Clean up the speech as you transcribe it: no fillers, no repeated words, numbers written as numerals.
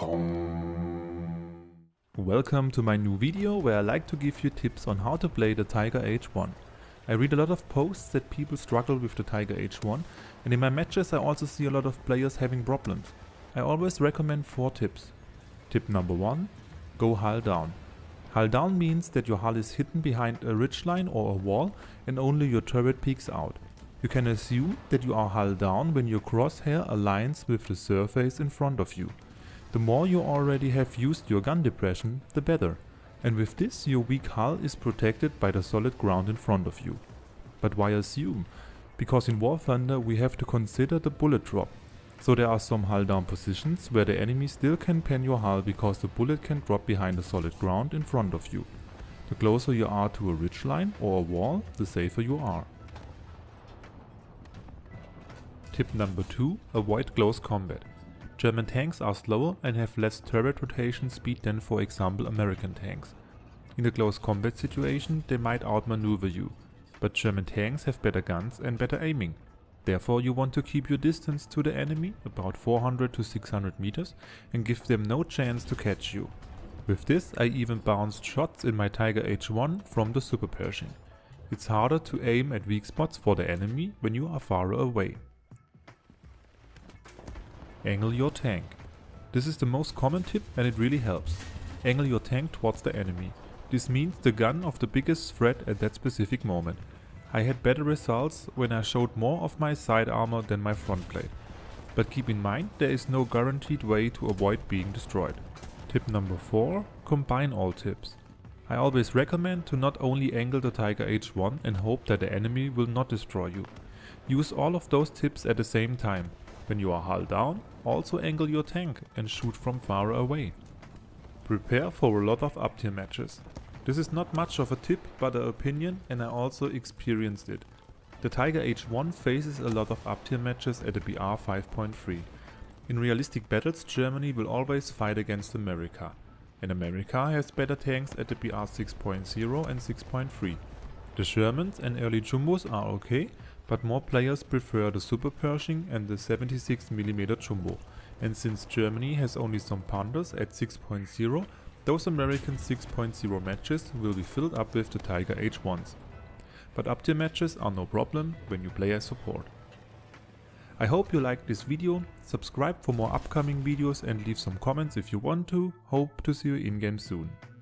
Welcome to my new video where I like to give you tips on how to play the Tiger H1. I read a lot of posts that people struggle with the Tiger H1, and in my matches I also see a lot of players having problems. I always recommend 4 tips. Tip number 1. Go hull down. Hull down means that your hull is hidden behind a ridgeline or a wall and only your turret peeks out. You can assume that you are hull down when your crosshair aligns with the surface in front of you. The more you already have used your gun depression, the better. And with this your weak hull is protected by the solid ground in front of you. But why assume? Because in War Thunder we have to consider the bullet drop. So there are some hull down positions where the enemy still can pen your hull because the bullet can drop behind the solid ground in front of you. The closer you are to a ridgeline or a wall, the safer you are. Tip number 2. Avoid close combat. German tanks are slower and have less turret rotation speed than, for example, American tanks. In a close combat situation they might outmaneuver you, but German tanks have better guns and better aiming. Therefore you want to keep your distance to the enemy, about 400 to 600 meters, and give them no chance to catch you. With this I even bounced shots in my Tiger H1 from the Super Pershing. It's harder to aim at weak spots for the enemy when you are far away. Angle your tank. This is the most common tip and it really helps. Angle your tank towards the enemy. This means the gun of the biggest threat at that specific moment. I had better results when I showed more of my side armor than my front plate. But keep in mind there is no guaranteed way to avoid being destroyed. Tip number 4. Combine all tips. I always recommend to not only angle the Tiger H1 and hope that the enemy will not destroy you. Use all of those tips at the same time. When you are hull down, also angle your tank and shoot from far away. Prepare for a lot of up tier matches. This is not much of a tip but an opinion, and I also experienced it. The Tiger H1 faces a lot of up tier matches at the BR 5.3. In realistic battles Germany will always fight against America, and America has better tanks at the BR 6.0 and 6.3. The Shermans and early Jumbos are okay, but more players prefer the Super Pershing and the 76mm Jumbo, and since Germany has only some Panthers at 6.0, those American 6.0 matches will be filled up with the Tiger H1s. But up tier matches are no problem when you play as support. I hope you liked this video, subscribe for more upcoming videos and leave some comments if you want to. Hope to see you in game soon.